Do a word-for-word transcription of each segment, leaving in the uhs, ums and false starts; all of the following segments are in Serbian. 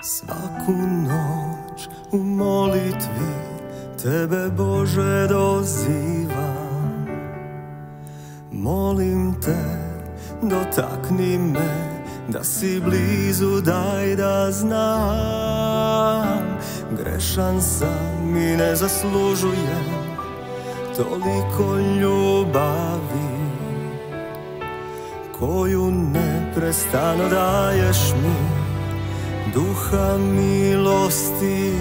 Svaku noć u molitvi Tebe, Bože, dozivam. Molim Te, dotakni me, da si blizu, daj da znam. Grešan sam i ne zaslužujem toliko ljubavi koju neprestano daješ mi, duha milosti.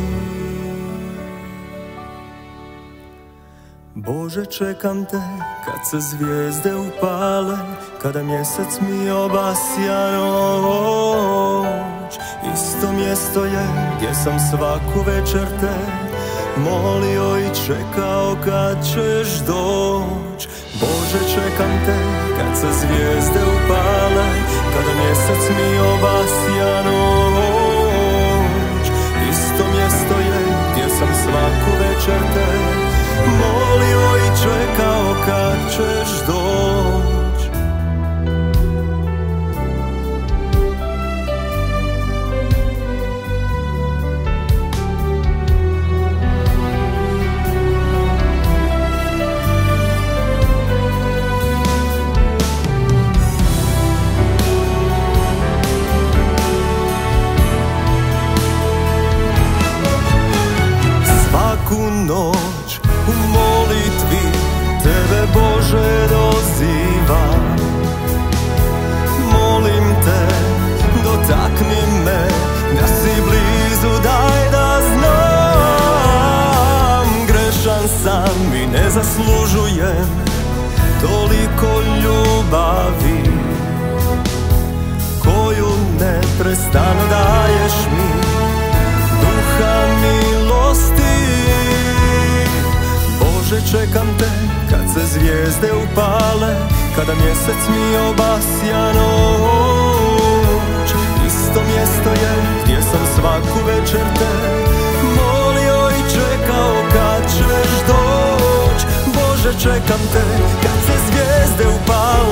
Bože, čekam Te kad se zvijezde upale, kada mjesec mi obasja noć. Isto mjesto je gdje sam svaku večer Te molio i čekao kad ćeš doć. Bože, čekam Te kad se zvijezde upale, kada mjesec mi obasja noć. Isto mjesto je gdje sam svaku večer Te molio i čekao kad ćeš doć. Svaku noć u molitvi Tebe, Bože, dozivam. Molim Te, dotakni me, da si blizu, daj da znam. Grešan sam i ne zaslužujem toliko ljubavi koju neprestano daješ mi, duha milosti. Bože, čekam Te kad se zvijezde upale, kada mjesec mi obasja noć. Isto mjesto je gdje sam svaku večer Te molio i čekao kad ćeš doć. Bože, čekam Te kad se zvijezde upale,